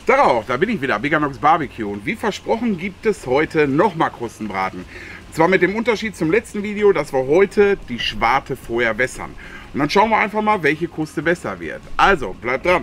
Darauf, da bin ich wieder, Biganox Barbecue. Und wie versprochen gibt es heute nochmal Krustenbraten. Und zwar mit dem Unterschied zum letzten Video, dass wir heute die Schwarte vorher wässern. Und dann schauen wir einfach mal, welche Kruste besser wird. Also, bleibt dran.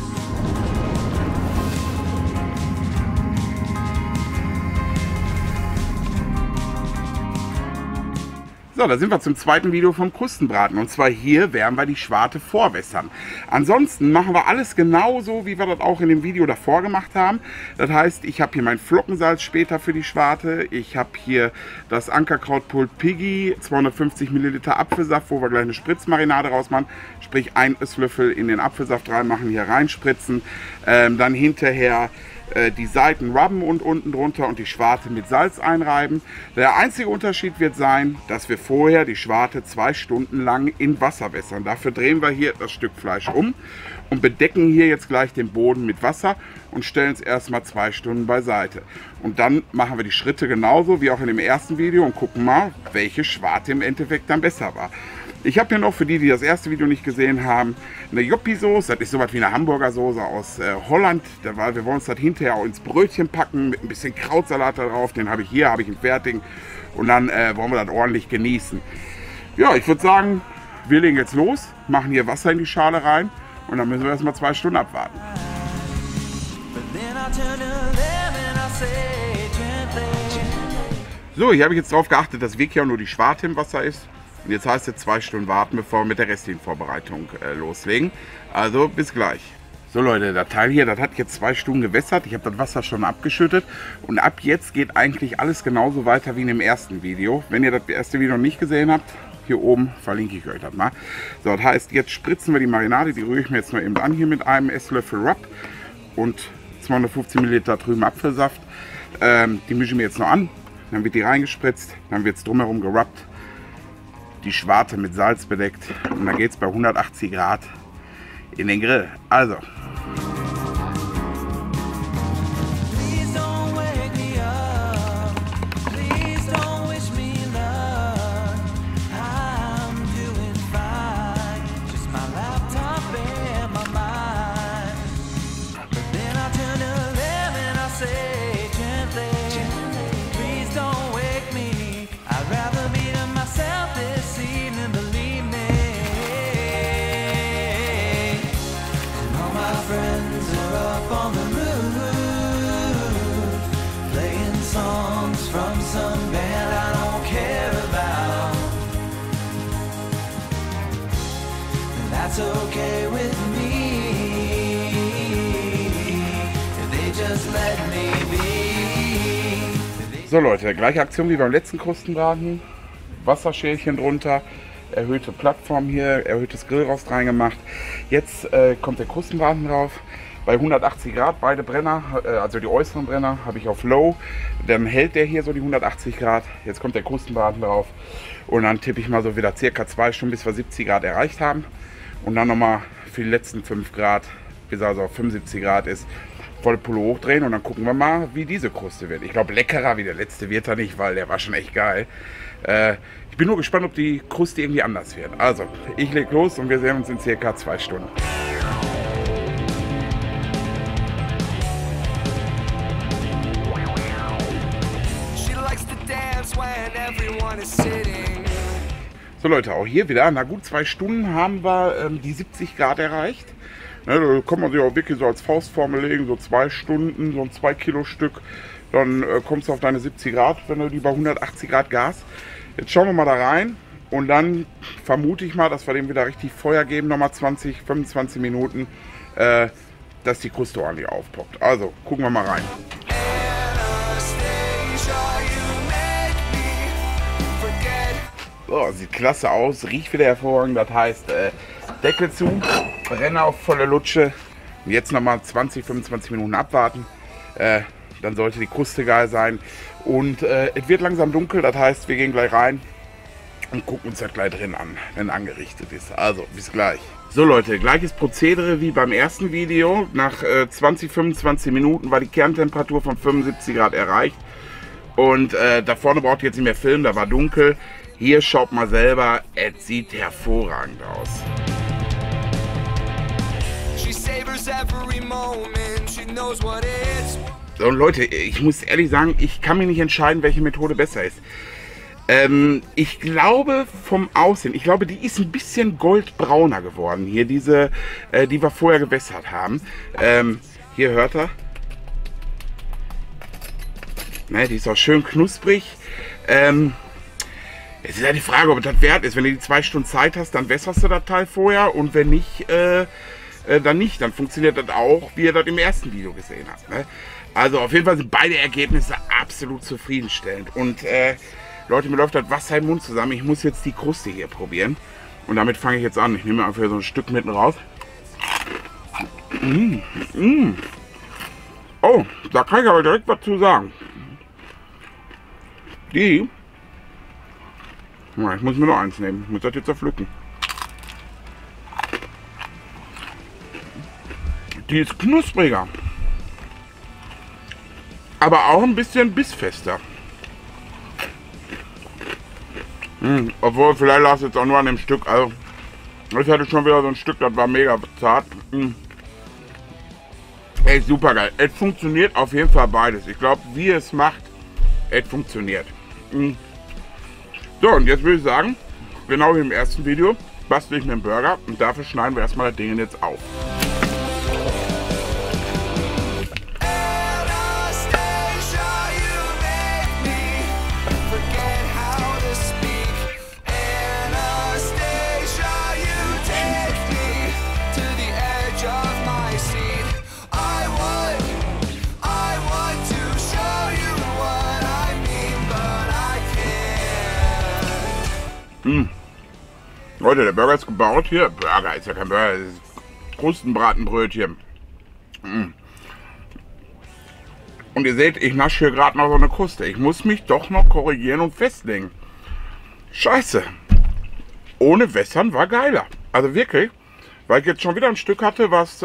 So, da sind wir zum zweiten Video vom Krustenbraten. Und zwar hier werden wir die Schwarte vorwässern. Ansonsten machen wir alles genauso, wie wir das auch in dem Video davor gemacht haben. Das heißt, ich habe hier mein Flockensalz später für die Schwarte. Ich habe hier das Ankerkraut Pulled Piggy, 250 Milliliter Apfelsaft, wo wir gleich eine Spritzmarinade rausmachen. Sprich, ein Esslöffel in den Apfelsaft reinmachen, hier reinspritzen. Dann hinterher die Seiten rubben und unten drunter und die Schwarte mit Salz einreiben. Der einzige Unterschied wird sein, dass wir vorher die Schwarte 2 Stunden lang in Wasser wässern. Dafür drehen wir hier das Stück Fleisch um und bedecken hier jetzt gleich den Boden mit Wasser und stellen es erstmal 2 Stunden beiseite. Und dann machen wir die Schritte genauso wie auch in dem ersten Video und gucken mal, welche Schwarte im Endeffekt dann besser war. Ich habe hier noch, für die, die das erste Video nicht gesehen haben, eine Joppi-Soße. Das ist sowas wie eine Hamburger-Soße aus Holland. Wir wollen uns das hinterher auch ins Brötchen packen mit ein bisschen Krautsalat da drauf. Den habe ich hier, habe ich ihn fertig. Und dann wollen wir das ordentlich genießen. Ja, ich würde sagen, wir legen jetzt los, machen hier Wasser in die Schale rein und dann müssen wir erstmal 2 Stunden abwarten. So, hier habe ich jetzt darauf geachtet, dass wirklich auch nur die Schwarte im Wasser ist. Und jetzt heißt es 2 Stunden warten, bevor wir mit der restlichen Vorbereitung loslegen. Also bis gleich. So Leute, das Teil hier, das hat jetzt 2 Stunden gewässert. Ich habe das Wasser schon abgeschüttet. Und ab jetzt geht eigentlich alles genauso weiter wie in dem ersten Video. Wenn ihr das erste Video noch nicht gesehen habt, hier oben verlinke ich euch das mal. So, das heißt, jetzt spritzen wir die Marinade. Die rühre ich mir jetzt nur eben an hier mit einem Esslöffel Rub und 250 Milliliter trüben Apfelsaft. Die mische ich mir jetzt noch an. Dann wird die reingespritzt. Dann wird es drumherum gerubbt. Die Schwarte mit Salz bedeckt und dann geht es bei 180 Grad in den Grill. Also. That's okay with me. They just let me be. So Leute, gleiche Aktion wie beim letzten Krustenbraten. Wasserschälchen drunter, erhöhte Plattform hier, erhöhtes Grillrost reingemacht. Jetzt kommt der Krustenbraten drauf. Bei 180 Grad, beide Brenner, also die äußeren Brenner, habe ich auf Low. Dann hält der hier so die 180 Grad. Jetzt kommt der Krustenbraten drauf. Und dann tippe ich mal so wieder circa 2 Stunden, bis wir 70 Grad erreicht haben. Und dann nochmal für die letzten 5 Grad, bis er also auf 75 Grad ist, volle Pulle hochdrehen. Und dann gucken wir mal, wie diese Kruste wird. Ich glaube, leckerer wie der letzte wird er nicht, weil der war schon echt geil. Ich bin nur gespannt, ob die Kruste irgendwie anders wird. Also, ich lege los und wir sehen uns in circa 2 Stunden. So Leute, auch hier wieder, nach gut 2 Stunden haben wir die 70 Grad erreicht. Ne, da kann man sich auch wirklich so als Faustformel legen, so 2 Stunden, so ein 2 Kilo Stück. Dann kommst du auf deine 70 Grad, wenn du die bei 180 Grad Gas. Jetzt schauen wir mal da rein und dann vermute ich mal, dass wir dem wieder richtig Feuer geben, nochmal 20, 25 Minuten, dass die Kruste ordentlich aufpoppt. Also, gucken wir mal rein. So, sieht klasse aus, riecht wieder hervorragend, das heißt Deckel zu, Brenner auf volle Lutsche. Und jetzt nochmal 20, 25 Minuten abwarten, dann sollte die Kruste geil sein. Und es wird langsam dunkel, das heißt, wir gehen gleich rein und gucken uns das gleich drin an, wenn angerichtet ist. Also, bis gleich. So Leute, gleiches Prozedere wie beim ersten Video. Nach 20, 25 Minuten war die Kerntemperatur von 75 Grad erreicht. Und da vorne braucht ihr jetzt nicht mehr filmen, da war dunkel. Hier schaut mal selber, es sieht hervorragend aus. lives every moment. She knows what it's. So, und Leute, ich muss ehrlich sagen, ich kann mir nicht entscheiden, welche Methode besser ist. Ich glaube vom Aussehen, ich glaube, die ist ein bisschen goldbrauner geworden. Hier diese, die wir vorher gewässert haben. Hier hört ihr. Ne, die ist auch schön knusprig. Es ist ja die Frage, ob das wert ist. Wenn du die 2 Stunden Zeit hast, dann wässerst du das Teil vorher. Und wenn nicht, dann nicht. Dann funktioniert das auch, wie ihr das im ersten Video gesehen habt. Ne? Also auf jeden Fall sind beide Ergebnisse absolut zufriedenstellend. Und Leute, mir läuft das Wasser im Mund zusammen. Ich muss jetzt die Kruste hier probieren. Und damit fange ich jetzt an. Ich nehme einfach so ein Stück mitten raus. Oh, da kann ich aber direkt was zu sagen. Die... Ich muss mir noch eins nehmen. Ich muss das jetzt zerpflücken. Die ist knuspriger. Aber auch ein bisschen bissfester. Obwohl, vielleicht lag es jetzt auch nur an dem Stück. Also, ich hatte schon wieder so ein Stück, das war mega zart. Ey, super geil. Es funktioniert auf jeden Fall beides. Ich glaube, wie es macht, es funktioniert. So, und jetzt würde ich sagen, genau wie im ersten Video, bastel ich mir einen Burger und dafür schneiden wir erstmal das Ding jetzt auf. Leute, der Burger ist gebaut hier. Burger ist ja kein Burger, das ist Krustenbratenbrötchen. Und ihr seht, ich nasche hier gerade noch so eine Kruste. Ich muss mich doch noch korrigieren und festlegen. Scheiße. Ohne Wässern war geiler. Also wirklich, weil ich jetzt schon wieder ein Stück hatte, was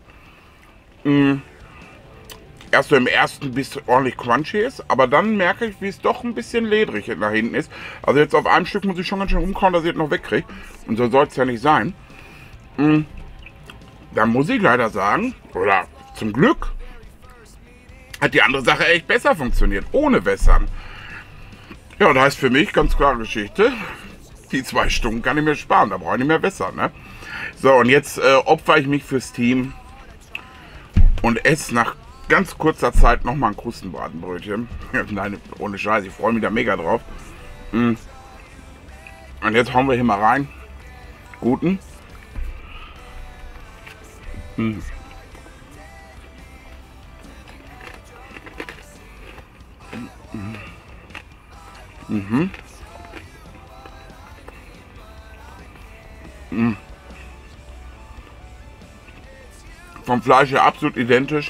erst so im ersten Biss ordentlich crunchy ist, aber dann merke ich, wie es doch ein bisschen ledrig nach hinten ist. Also jetzt auf einem Stück muss ich schon ganz schön rumkauen, dass ich es noch wegkriege. Und so soll es ja nicht sein. Da muss ich leider sagen, oder zum Glück, hat die andere Sache echt besser funktioniert, ohne Wässern. Ja, und das heißt für mich, ganz klare Geschichte, die 2 Stunden kann ich mir sparen, da brauche ich nicht mehr wässern. Ne? So, und jetzt opfere ich mich fürs Team und esse nach ganz kurzer Zeit nochmal ein Krustenbratenbrötchen. Nein, ohne Scheiß, ich freue mich da mega drauf. Und jetzt hauen wir hier mal rein. Guten. Vom Fleisch her absolut identisch.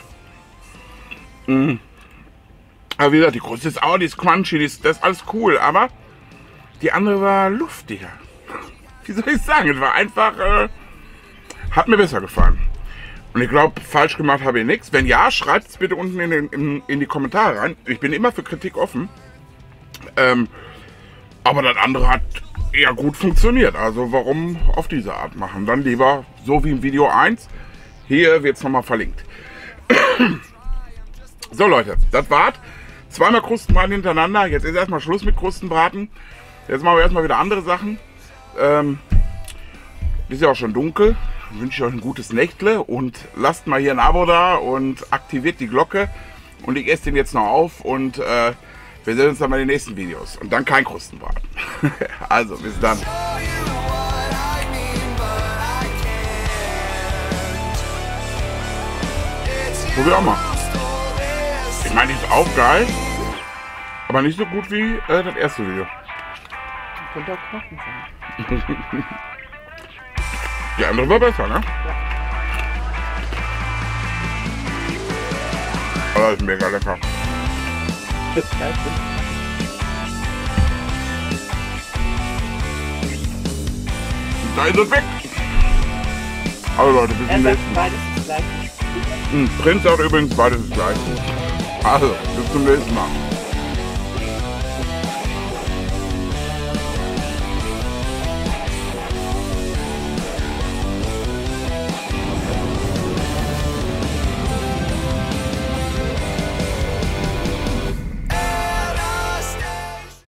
Aber wie gesagt, die Kruste ist auch, die ist crunchy, das ist alles cool, aber die andere war luftiger. Wie soll ich sagen? Es war einfach, hat mir besser gefallen. Und ich glaube, falsch gemacht habe ich nichts. Wenn ja, schreibt es bitte unten in die Kommentare rein. Ich bin immer für Kritik offen. Aber das andere hat eher gut funktioniert. Also warum auf diese Art machen? Dann lieber so wie im Video 1. Hier wird es nochmal verlinkt. So Leute, das war's. 2-mal Krustenbraten hintereinander. Jetzt ist erstmal Schluss mit Krustenbraten. Jetzt machen wir erstmal wieder andere Sachen. Ist ja auch schon dunkel. Ich wünsche euch ein gutes Nächtle und lasst mal hier ein Abo da und aktiviert die Glocke. Und ich esse den jetzt noch auf und wir sehen uns dann bei den nächsten Videos. Und dann kein Krustenbraten. Also, bis dann. Probier auch mal. Ich meine, die ist auch geil, aber nicht so gut wie das erste Video. Könnte auch Knochen sein. Die andere war besser, ne? Ja. Aber das ist mega lecker. Das ist geil. Da ist es weg. Also Leute, bis zum nächsten Mal. Beides ist gleich. Prinz sagt übrigens, beides ist gleich. Also, bis zum nächsten Mal.